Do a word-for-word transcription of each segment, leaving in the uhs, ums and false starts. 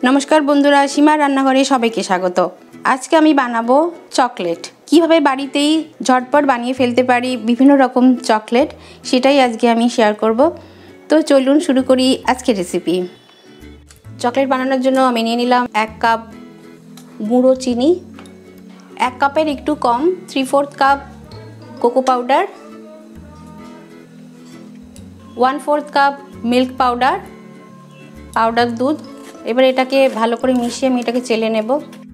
नमस्कार बंधुरा सीमा रान्नाघरे सबाइके स्वागत। आज के आमी बानाबो चकलेट। किभाबे बाड़ीतेई झटपट बानिये फेलते पारी विभिन्न रकम चकलेट सेटाई आजके आमी शेयर करब। तो चलुन शुरू करी आजके रेसिपि। चकलेट बानानोर जोन्नो आमी निये निलाम एक कप गुঁড়ো चीनी, एक कपेर एकटू कम three fourth cup cocoa powder, one fourth cup milk powder, powder दूध। एबार एटाके भालो करे मिशिये आमि एटाके चेले नेब।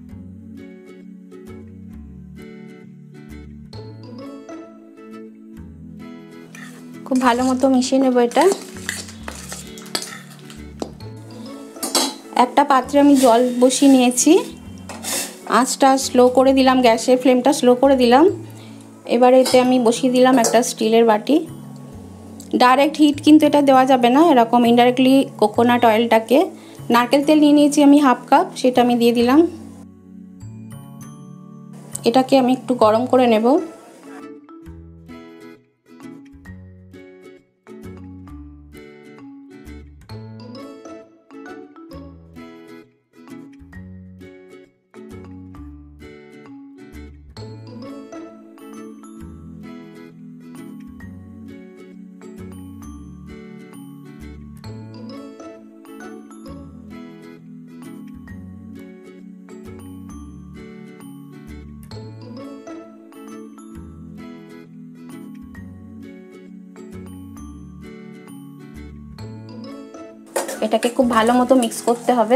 खूब भालो मतो मिशिये नेब एटा। एकटा पात्रे आमि जल बसिये नियेछि, आँचटा स्लो करे दिलाम, ग्यासेर फ्लेमटा स्लो करे दिलाम। एबार एते आमि बसिये दिलाम एकटा स्टिलेर बाटी। डायरेक्ट हिट किन्तु एटा देওয়া যাবে না, এরকম ইনডাইরেক্টলি কোকোনাট অয়েলটাকে नारकेल तेल নিয়ে নিয়েছি আমি হাফ কাপ, সেটা আমি দিয়ে দিলাম। এটাকে আমি একটু গরম করে নেব। এটাকে খুব ভালো মতো মিক্স করতে হবে।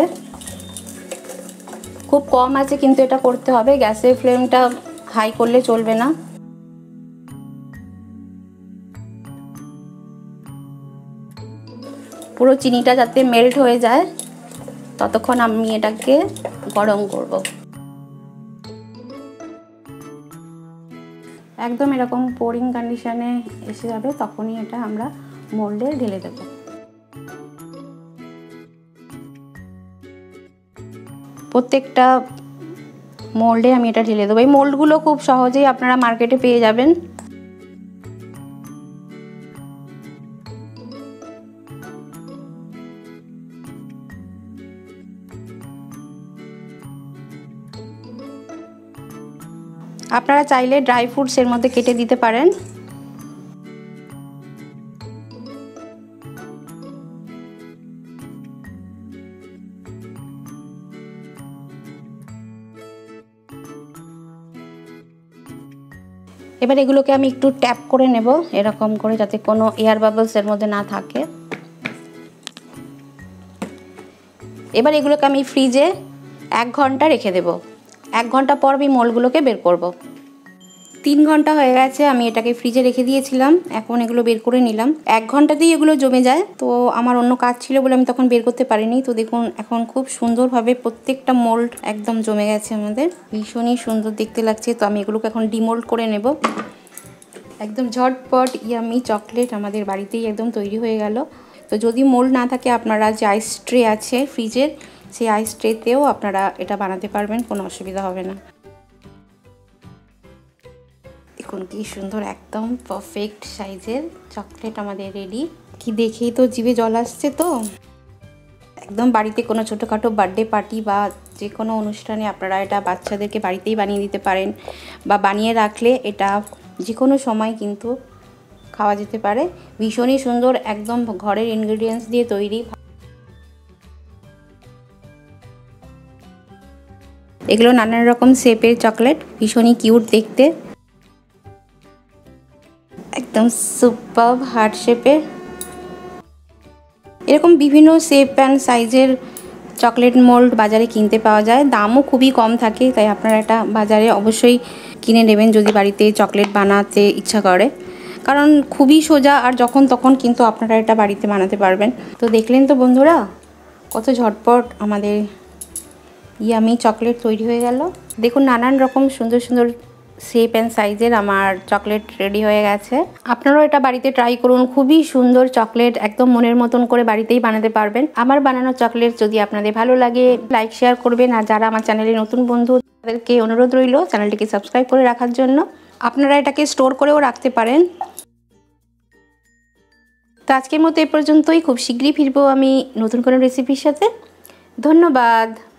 খুব কম আছে কিন্তু এটা করতে হবে, গ্যাসের ফ্লেমটা হাই করলে চলবে না। পুরো চিনিটা যাতে মেল্ট হয়ে যায় ততক্ষণ আমি এটাকে গরম করব। একদম এরকম পোরিং কন্ডিশনে এসে যাবে তখনই এটা আমরা মোল্ডে ঢেলে দেব। প্রত্যেকটা মোল্ডে আমি এটা ঢেলে দেবো। এই মোল্ডগুলো খুব সহজেই আপনারা মার্কেটে পেয়ে যাবেন। আপনারা চাইলে ড্রাই ফ্রুটস এর মধ্যে কেটে দিতে পারেন। এবার এগুলোকে আমি একটু ট্যাপ করে নেব এরকম করে, যাতে কোনো এয়ার বাবলস এর মধ্যে না থাকে। এবার এগুলোকে আমি ফ্রিজে এক ঘন্টা রেখে দেব। এক ঘন্টা পর আমি মোল্ডগুলোকে বের করব। তিন ঘন্টা হয়ে গেছে, আমি এটাকে ফ্রিজে রেখে দিয়েছিলাম। এখন এগুলো বের করে নিলাম। এক ঘন্টাতেই এগুলো জমে যায়, তো আমার অন্য কাজ ছিল বলে আমি তখন বের করতে পারিনি। তো দেখুন এখন খুব সুন্দরভাবে প্রত্যেকটা মোল্ড একদম জমে গেছে আমাদের, ভীষণই সুন্দর দেখতে লাগছে। তো আমি এগুলোকে এখন ডিমোল্ড করে নেব। একদম ঝটপট ইয়ামি চকলেট আমাদের বাড়িতেই একদম তৈরি হয়ে গেল। তো যদি মোল্ড না থাকে আপনারা যে আইস ট্রে আছে ফ্রিজের, সেই আইস ট্রেতেও আপনারা এটা বানাতে পারবেন, কোনো অসুবিধা হবে না। দেখুন কি সুন্দর একদম পারফেক্ট সাইজের চকলেট আমাদের রেডি। কি দেখেই তো জিভে জল আসছে। তো একদম বাড়িতে কোনো ছোটোখাটো বার্থডে পার্টি বা যে কোনো অনুষ্ঠানে আপনারা এটা বাচ্চাদেরকে বাড়িতেই বানিয়ে দিতে পারেন, বা বানিয়ে রাখলে এটা যে কোনো সময় কিন্তু খাওয়া যেতে পারে। ভীষণই সুন্দর, একদম ঘরের ইনগ্রেডিয়েন্টস দিয়ে তৈরি। এগুলো নানান রকম শেপের চকলেট, ভীষণই কিউট দেখতে, একদম সুপারব হার্ট শেপের। এরকম বিভিন্ন শেপ অ্যান্ড সাইজের চকলেট মোল্ড বাজারে কিনতে পাওয়া যায়, দামও খুবই কম থাকে। তাই আপনারা এটা বাজারে অবশ্যই কিনে নেবেন যদি বাড়িতে চকলেট বানাতে ইচ্ছা করে, কারণ খুবই সোজা আর যখন তখন কিন্তু আপনারা এটা বাড়িতে বানাতে পারবেন। তো দেখলেন তো বন্ধুরা কত ঝটপট আমাদের ইয়ামি চকলেট তৈরি হয়ে গেল। দেখুন নানান রকম সুন্দর সুন্দর শেপ অ্যান্ড সাইজের আমার চকলেট রেডি হয়ে গেছে। আপনারাও এটা বাড়িতে ট্রাই করুন। খুবই সুন্দর চকলেট, একদম মনের মতন করে বাড়িতেই বানাতে পারবেন। আমার বানানো চকলেট যদি আপনাদের ভালো লাগে লাইক শেয়ার করবেন, আর যারা আমার চ্যানেলে নতুন বন্ধু তাদেরকে অনুরোধ রইল চ্যানেলটিকে সাবস্ক্রাইব করে রাখার জন্য। আপনারা এটাকে স্টোর করেও রাখতে পারেন। তো আজকের মতো এই পর্যন্তই। খুব শীঘ্রই ফিরবো আমি নতুন কোনো রেসিপির সাথে। ধন্যবাদ।